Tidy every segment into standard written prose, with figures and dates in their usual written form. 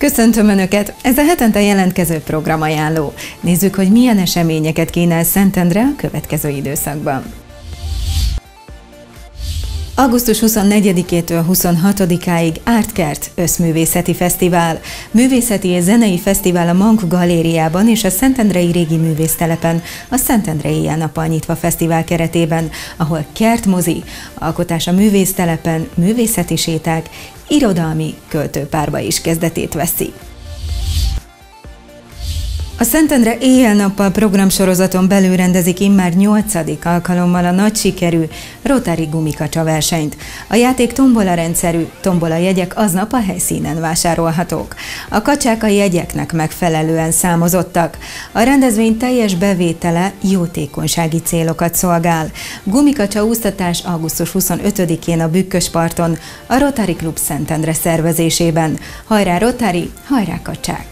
Köszöntöm Önöket! Ez a hetente jelentkező programajánló. Nézzük, hogy milyen eseményeket kínál Szentendre a következő időszakban. Augusztus 24-től 26-áig Artkert Összművészeti Fesztivál. Művészeti és zenei fesztivál a Mank Galériában és a Szentendrei Régi Művésztelepen, a Szentendrei Éjjel-nappal nyitva fesztivál keretében, ahol kertmozi, alkotás a művésztelepen, művészeti séták, irodalmi költőpárba is kezdetét veszi. A Szentendre Éjjel-nappal programsorozaton belül rendezik immár 8. alkalommal a nagy sikerű Rotary gumikacsa versenyt. A játék tombola rendszerű, tombola jegyek aznap a helyszínen vásárolhatók. A kacsák a jegyeknek megfelelően számozottak. A rendezvény teljes bevétele jótékonysági célokat szolgál. Gumikacsa úsztatás augusztus 25-én a Bükkösparton, a Rotary Klub Szentendre szervezésében. Hajrá Rotary, hajrá kacsák!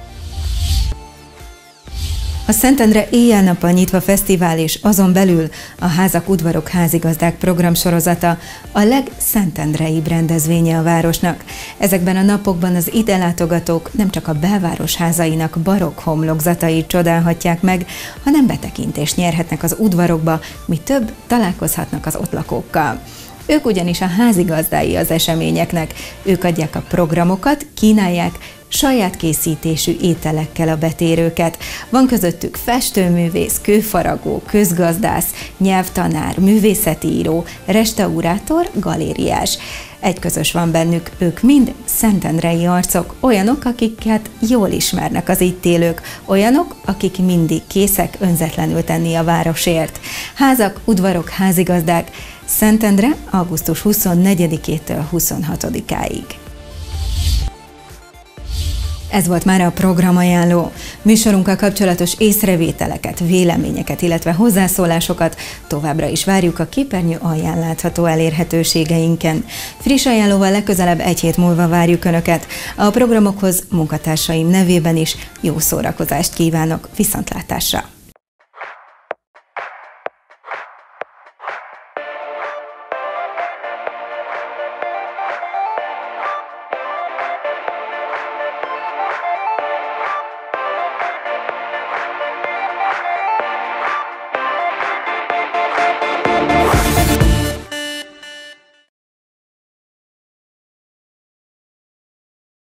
A Szentendre Éjjel-nappal nyitva fesztivál és azon belül a Házak, udvarok, házigazdák programsorozata a legszentendreibb rendezvénye a városnak. Ezekben a napokban az ide látogatók nem csak a belváros házainak barokk homlokzatait csodálhatják meg, hanem betekintést nyerhetnek az udvarokba, mi több, találkozhatnak az ott lakókkal. Ők ugyanis a házigazdái az eseményeknek, ők adják a programokat, kínálják saját készítésű ételekkel a betérőket. Van közöttük festőművész, kőfaragó, közgazdász, nyelvtanár, művészeti író, restaurátor, galériás. Egy közös van bennük, ők mind szentendrei arcok, olyanok, akiket jól ismernek az itt élők, olyanok, akik mindig készek önzetlenül tenni a városért. Házak, udvarok, házigazdák, Szentendre augusztus 24-től 26-áig. Ez volt már a programajánló. Műsorunkkal kapcsolatos észrevételeket, véleményeket, illetve hozzászólásokat továbbra is várjuk a képernyő alján látható elérhetőségeinken. Friss ajánlóval legközelebb egy hét múlva várjuk Önöket. A programokhoz munkatársaim nevében is jó szórakozást kívánok, viszontlátásra!